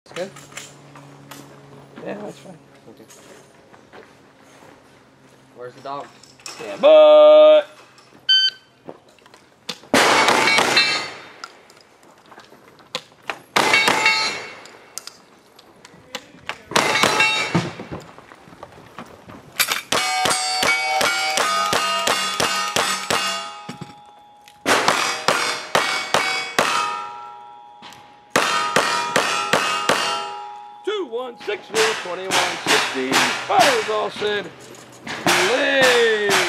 Good? Yeah, that's fine. Okay. Where's the dog? Yeah, but 2160, 2160. Fighters all said, play.